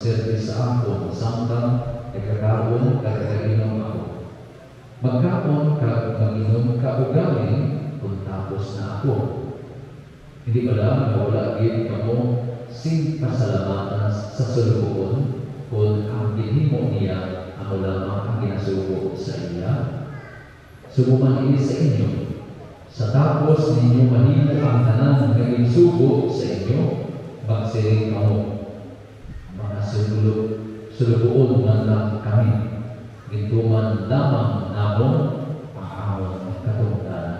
magservis sa ako, samtang nagkakaon kagainom ako. Magkaon kag mag-inom ka og galing kung tapos na ako. Hindi ba lang nawala gid kamo sing pasalamatan sa sulubon kung ang ginhimo niya ang lamang ang ginasuko sa iya? Subukan ini sa inyo. Sa tapos ninyo mahimo ang tanan nga ginsuko sa inyo, magsiring kamo, mga sulubuon man lang kami. Gintuman lamang namon ang among katungdanan.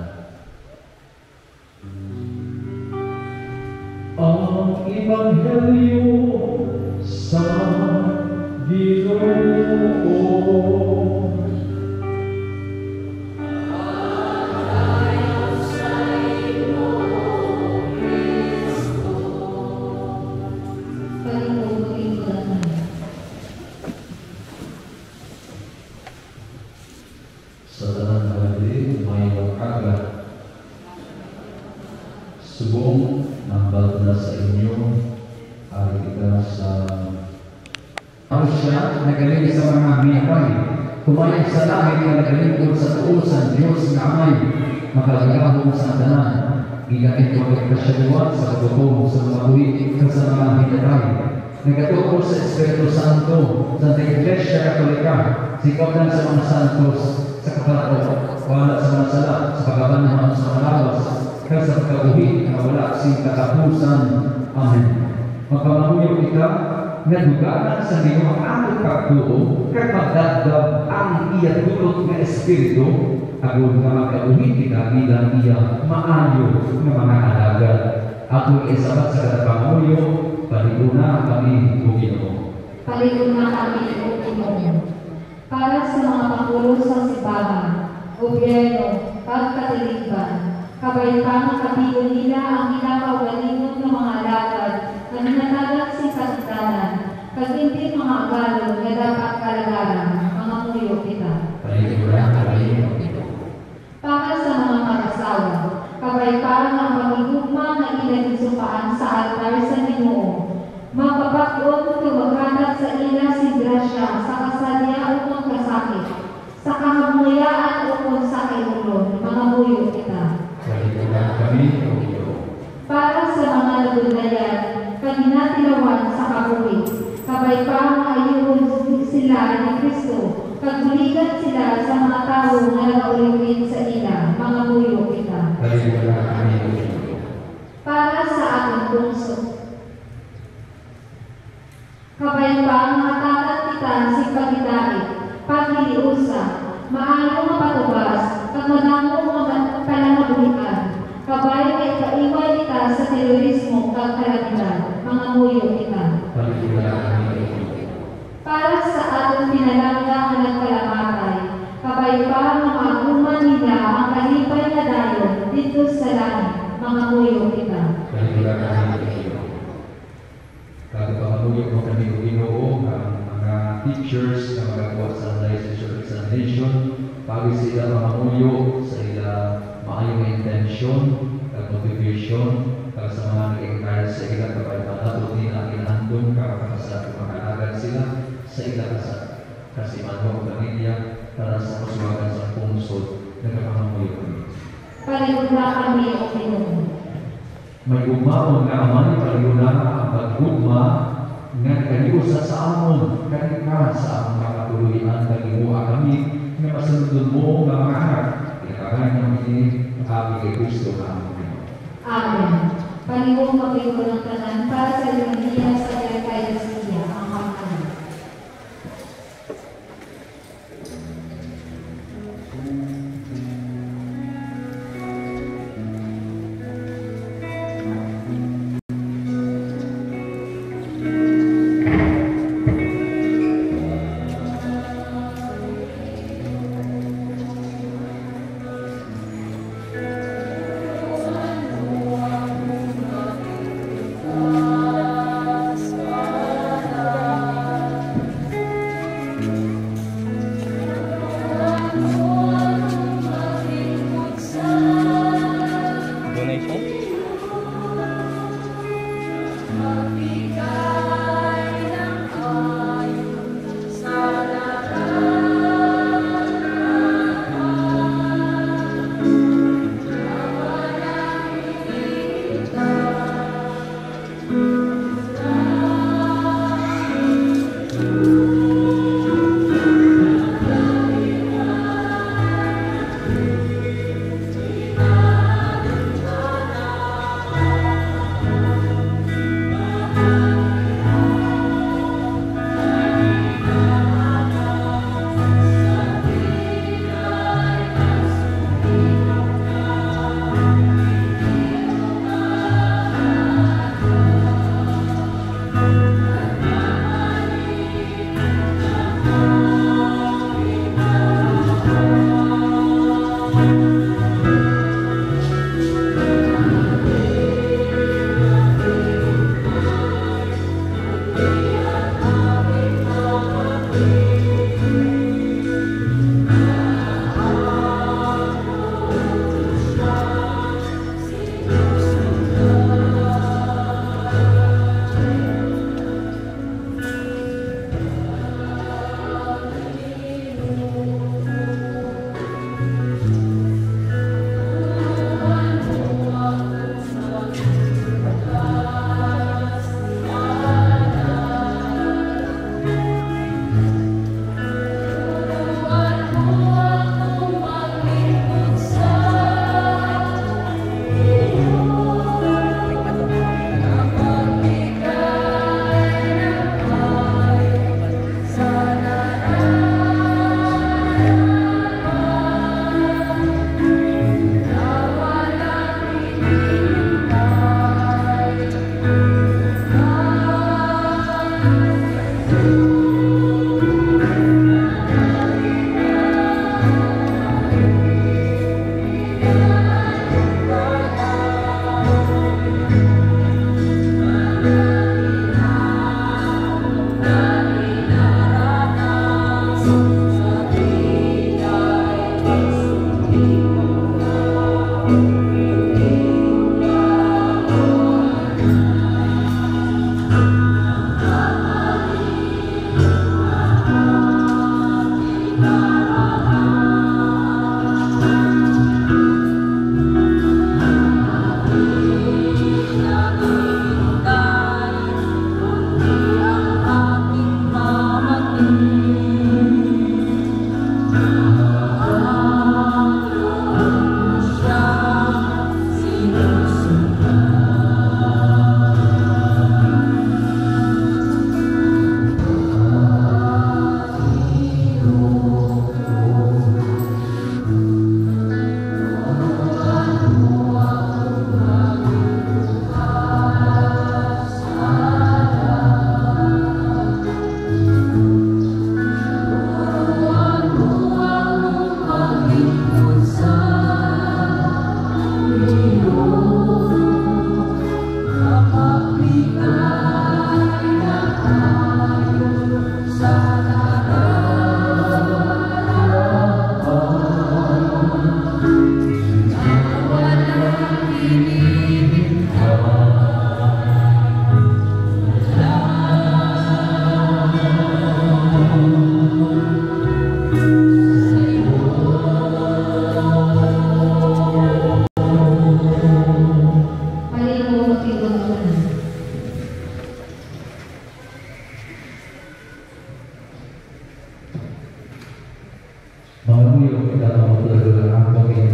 Ang Ebanghelyo sa Ginoo. Subong nambal na sa inyo ay kita sa Arusya, nagaling sa mga miyakay. Kumain sa langit na nagalingkod sa tuusan Diyos na amay. Makalagahong sa tanan. Gigakin ko ang kasyaluan sa kabutong sa mga buhi sa mga hinatay. Nagatuko sa Espiritu Santo sa Iglesia Katolika. Sikap lang sa mga santos sa kapalato. Wala sa mga sala sa pagkabanahan sa mga lawas. Kaya sa pagkabuhi na wala sing katapusan. Amen. Magpamahuyo kita na dugaan sa Ginoo ang among pagtuo kay pagdagdag ang iya dulot nga espiritu agud nga magkabuhi kita bilang iya maayo nga mga alagad. Ako isabat sa katapanguyo, paliguna kami o Ginoo. Paliguna kami o Ginoo. Para sa mga pangulo sa simbahan, gobyerno, pagkatiligan, kabaytang kapigon nila ang ginakaugalingon ng mga alagad na ninatalag sa kasdanan, kag hindi mga agalon na dapat kalagaran, mga muyo kita. Para sa mga mag-asawa, kabaytang ang pagigugma na ilang sa altar sa Ginoo, mapapakon kawaghanap sa ila si grasya sa kasalya o ng kasakit, sa kahamuyaan o kung sa kayulon, mga muyo kita. Para sa mga nagulayan, kaginatilawan sa kabuhi, kabay pa ayun sila ni Kristo, kaguligan sila sa mga tao na nagauliwin sa ila, mga muyo kita. Para sa ating bungso, kabay pa matatat kita si pagidait, paghiliusa, maayo mapatubas, kagmadamo mga pananabuhian, kabay ay kaiway kita sa terorismo kag kalamidad, mga muyo kita. Para sa atong pinalangga nga nagkalamatay, kabay pa maaguman nila ang kalipay na dayon dito sa langit, mga muyo kita. Kagpapamuyo mo kami o Ginoo ang mga teachers na magagawa sa licensure examination, pagi sila mamamuyo sa ila maayong intensyon at motivation para sa mga nag-encourage sa ila kapag manatod din ang inahandong kapag sa makalagan sila sa ila kasi manong pamilya para sa kasuwagan sa pungsod na kapamamuyo kami. Paliguna kami o Ginoo. May umawang nga amay paliguna ang pagugma nga kaniusa sa amon kanika sa among makatuluyan kagimuha kami nga masunod mo nga mga anak. Pinakakain namin ini kami kay Kristo kami. Amen. Paligong mabigod ng tanan para sa lumiya sa Ecclesia ang kamanan.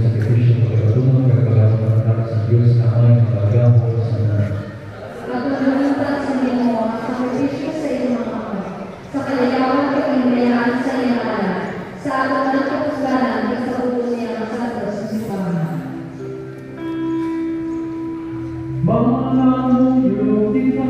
sakripisyo pagkatulong kagalaman sa Diyos na may magagawa sa nanan. Pagkatulungan sa inyo ang sakripisyo sa iyong mga kapatid, sa kalayawan at kahinayaan sa iyong alam, sa atong ng kapusganan at sa ulo niya ang santos sa simbahan. Malamuyo kita,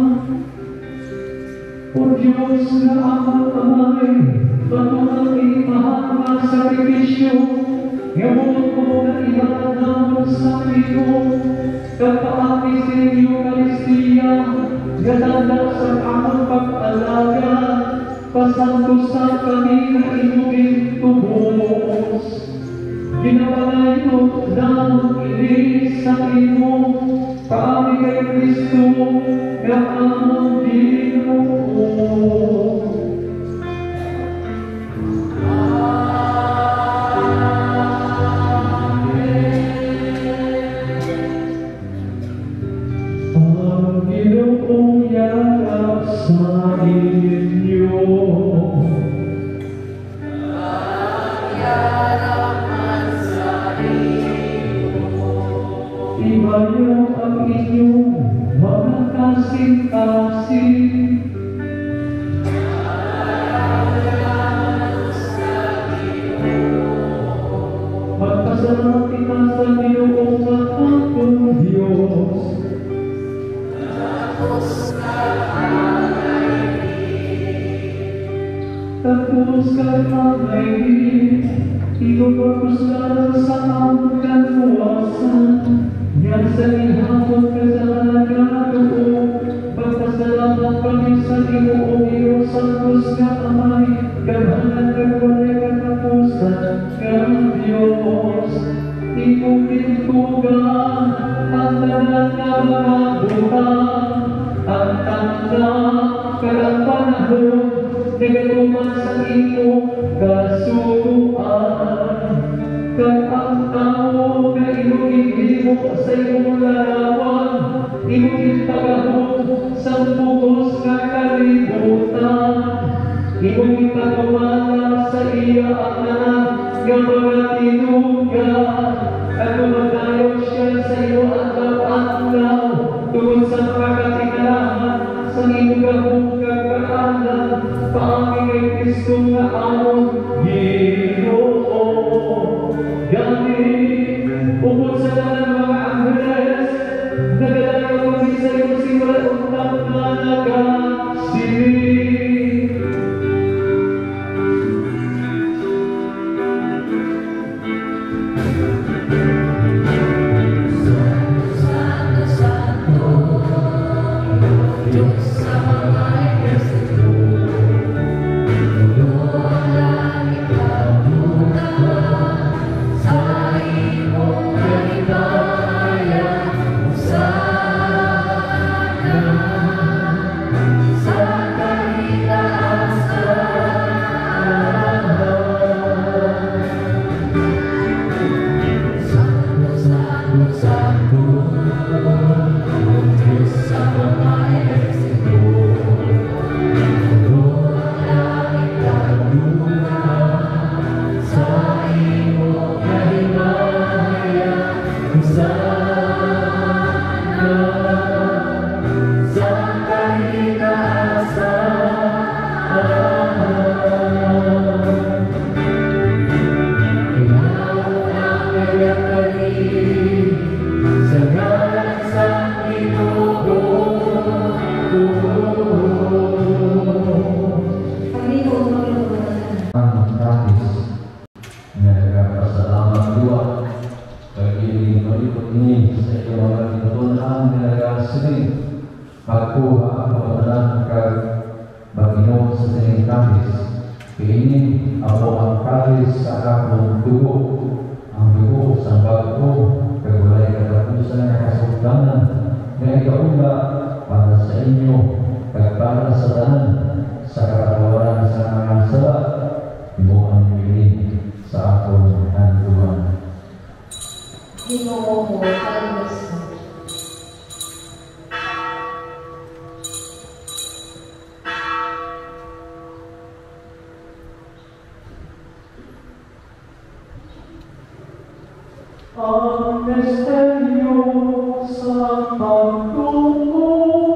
O Diyos na amat amay, patuloy mahal na sakripisyo, ngayong mo na ihanap sa iyo, kapaati sa iyo Eucharistia, gatanda sa amang pag-alaga, pasanto sa kami na inugin tubos. Ginapalayo lang ini sa imo, kami kay Kristo, nga amang Ginoo. Ang Ginoong yakap sa inyo. Ibayo ang inyong mga kasing-kasing. Magpasalamat kita sa Ginoong ating Diyos. Tapos kalangay din, inubagus ka sa aming kaluwasan. Yan sa ihapon ka sa nagkatuo, pagpasalamat kami sa Ginoong Diyos sa Diyos nga Amay, kamahalan kagwalay katapusan ng Diyos. Iyong pintugan, ang tanan na mga butang, ang tanda, karang panahon, nagatuman sa iyong kasukuan. Kag ang tao na iyong ihimo sa iyong larawan, iyong itagahon sa bugos na kalibutan. Iyong itagumana sa iya anak nga mga tinugan, at lumadayon siya sa iyo adlaw-adlaw, tungod sa pagkatingalahan sa iyong gahong kagaanan, paami kay Kristo nga among Ginoo. Gani, ubod sa tanan mga Angheles, nagdalaw kami sa iyo simula untang na nagasiling. ang misteryo sa pagtuko.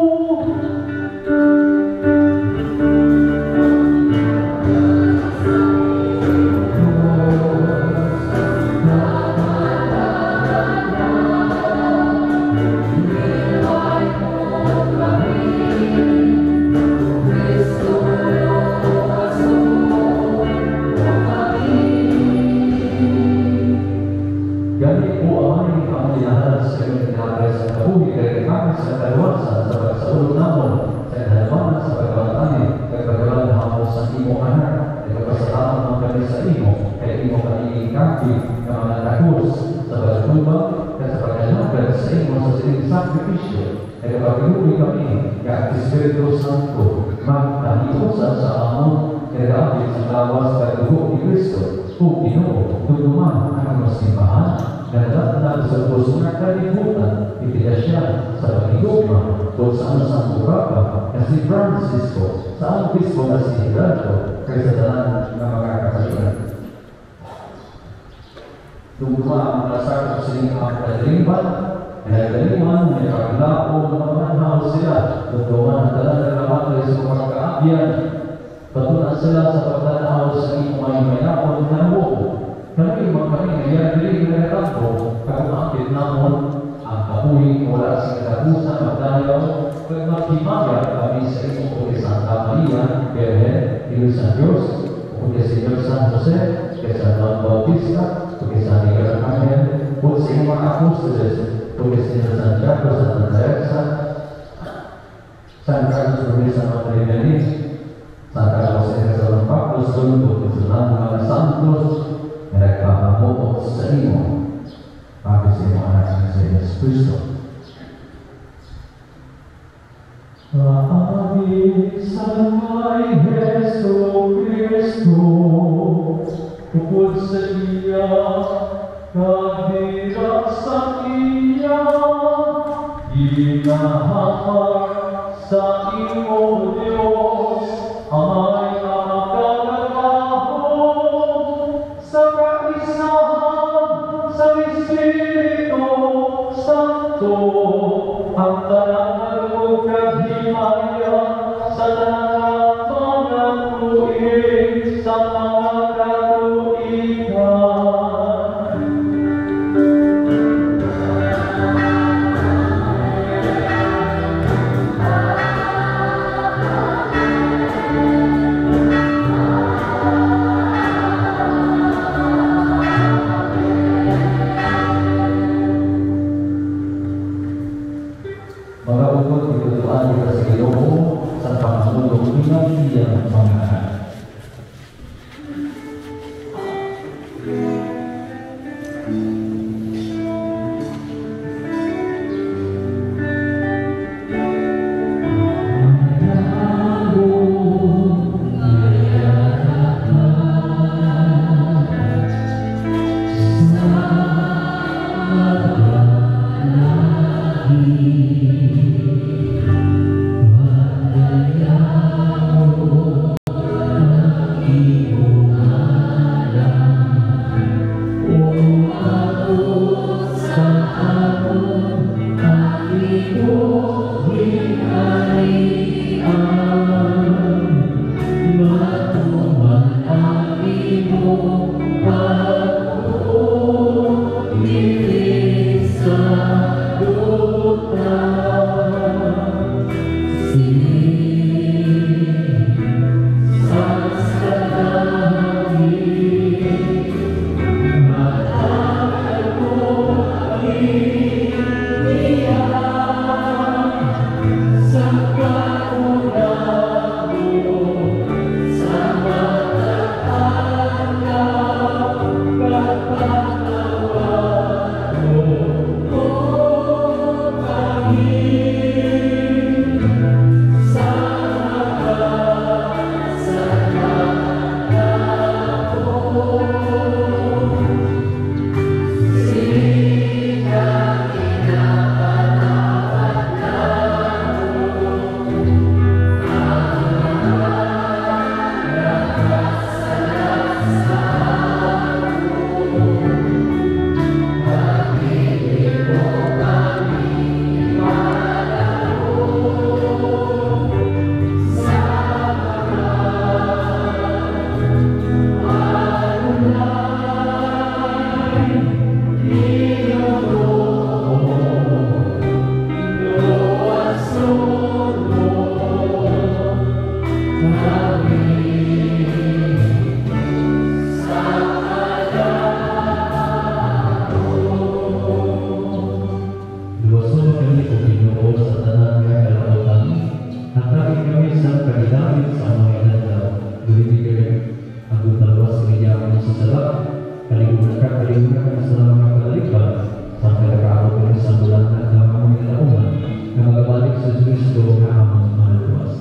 Ganit po ang aming pangyayaran sa kanyang tinapay sa kabuhi kay kami sa kalawasan sa pagsaulog namon sa halaman sa pagkawantani kay pagkawalan hamo sa imo anak kay pagkasalamat ng kami sa imo kay imo kaniing kaki na mga takus sa pagkatubag kay sa pagkalagad sa imo sa sining sakripisyo kay pagkaluwi kami kay Espiritu Santo magtaniusan sa amon kay kapit sa lawas kay dugo ni Kristo kung Ginoo tutuman ang masimbahan na dapat sa puso ng kalibutan, itigas siya sa pagigugma kung saan sa Muraka na si Francisco, sa ang bispo na si Hilario, kaysa dalan ng mga kakalitan. Tugma ang nasakot sa inyong mga kaliliman, nagdaliman, may paglao ng mga manhaw sila, tutuman ang dalan ng lamatay sa mga kaabyan, patunan sila sa pagtanaw sa inyong mga mayapon na nabuko. Kami ngayon dili na natampo kung akit namon ang kapuhi mula sa katapusan magdayaw kung magtimaya kami sa iyong kung Santa Maria, Virgen, Ilo San Diyos, kung Señor San Jose, kung San Juan Bautista, kung San Miguel Arcángel, kung sa iyong mga apóstoles, kung Señor Santiago, Santa Teresa, San Carlos San Madre Santa Jose San Pablo, kung San mga Santos, mereka memupuk seimo bagi semua anak Yesus Kristus. Kami sampai Yesus Kristus, pukul setia kehadiran Dia, dinahar saimo Dios, amai sa kaisahan sa Espiritu Santo ang tanang kaghimaya sa mga tuig sa mga katuigan. Luwason kami o Ginoo sa tanan nga kalautan, nakapit kami sa kanilamit sa mga inadlaw, dulibigay ang dutalawas kaniyaman sa salap, kaligunan sa mga kalalipan, sa kalakaro kami sa bulan at lamang nilauman, na magabalik sa Kristo na amang maluwas.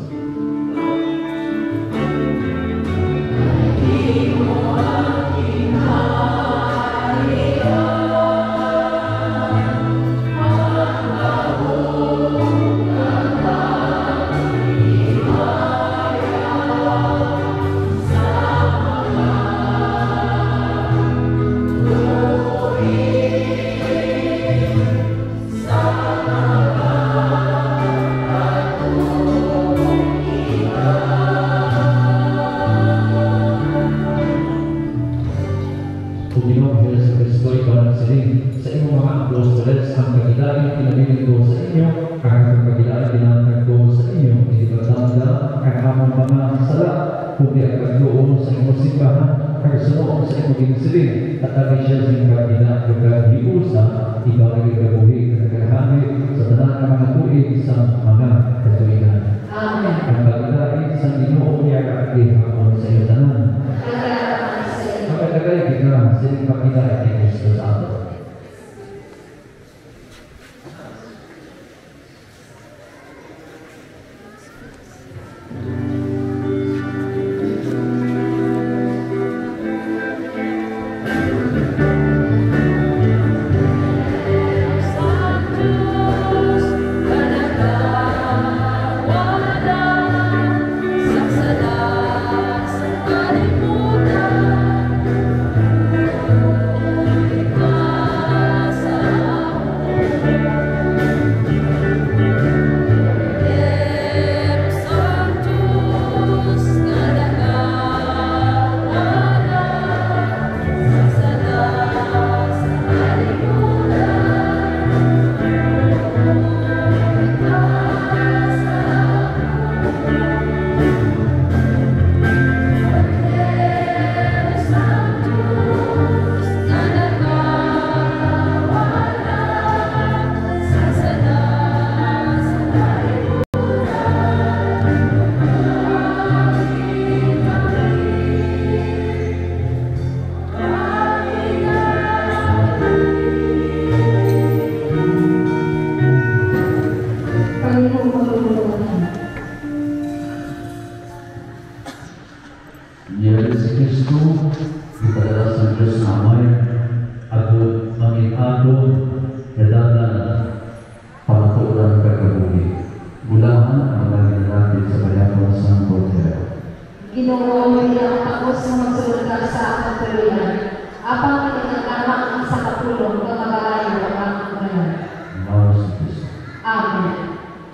Panginoon Hesus Kristo, ikaw ang siling sa iyong mga apostoles ang kagilaan pinabigay ko sa inyo, ang kagilaan pinatag ko sa inyo, hindi patanda ang amang mga sala, kundi ang pagdoon sa iyong simbahan, ang sunod sa iyong ginsiling, at ang siya sa iyong kagilaan pagkahiusa, ikaw ang ikabuhi at nagkahamit sa tanan ng mga tuig sa mga katuligan. Amen. Ang kagilaan sa Ginoo niya at ihapon sa iyong tanan. Kaya kita sering pakita di Kristus ato. Yesus Kristus adalah Sang Diyos na Amay at mangitado nadala pangaturan kagabuhi. Bulahan ang mga natin sa bayakon sa Botero. Ginoo bilang tapos sa magsulta sa akong tuluyan, apang pinagkakamak ang sa kapulong ng magalayo ang akong bayan. Mawas Kristo. Amen.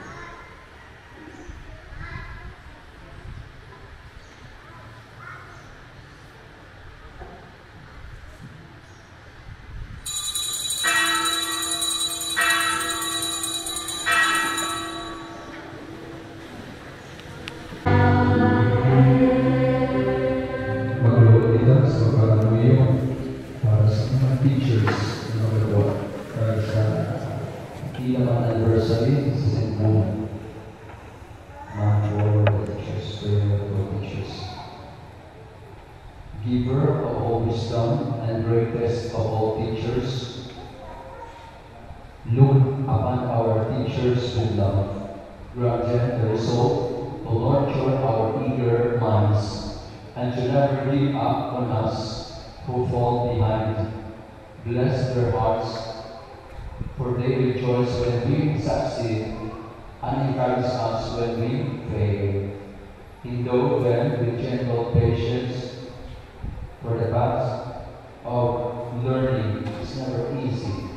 Para sa mga teachers na magagawa para sa ilang anniversary sa St. Moon. Teachers. Giver of all wisdom and greatest of all teachers, look upon our teachers with love. Grant them the resolve to nurture our eager minds and to never give up on us who fall behind. Bless their hearts, for they rejoice when we succeed and encourage us when we fail. Endow them with gentle patience, for the path of learning is never easy.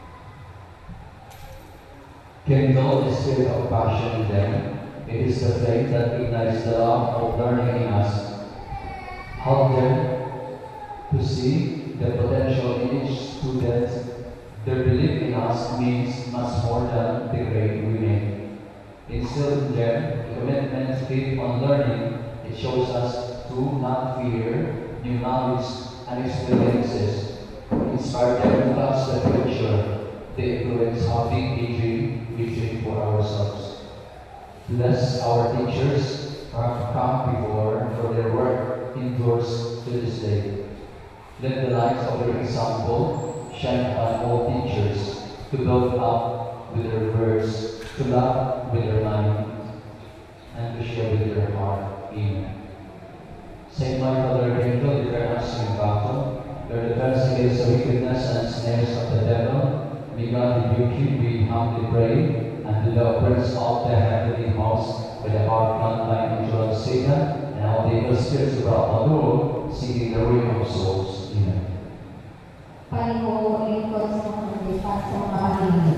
Kindle the spirit of passion in them. It is the faith that ignites the love of learning in us. Help them to see the potential in each student. Their belief in us means much more than the grade we make. Instill in them a commitment to keep on learning It shows us to not fear new knowledge and experiences. Inspire them to touch the future. They influence how we dream for ourselves. Bless our teachers who have come before, for their work endures to this day. Let the light of their example shine upon all teachers to build up with their words, to love with their mind, and to share with their heart. Amen. Saint Michael, Archangel, defend us in battle. Lord, defend us against the wickedness and snares of the devil. May God rebuke you, we humbly pray. And to the prince of the heavenly host, by the power of by angel of Satan, and all the evil spirits throughout the world, seeking the ruin of souls. Amen. Panginoon, lingkod sa mga naglipat sa mga kalinga.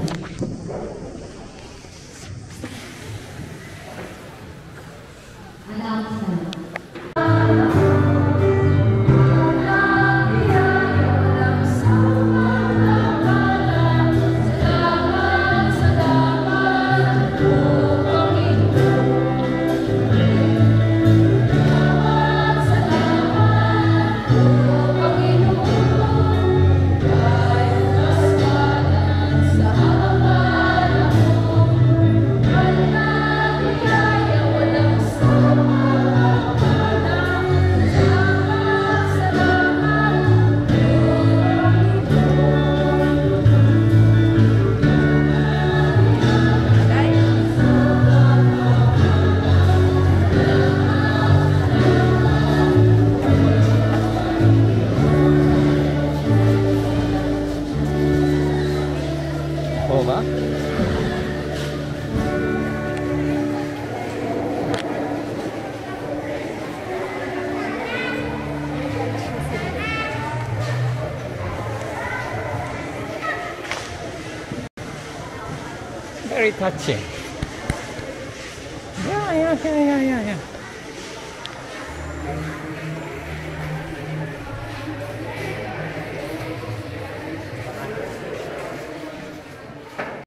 Announcement. Ba? Very touching. Yeah.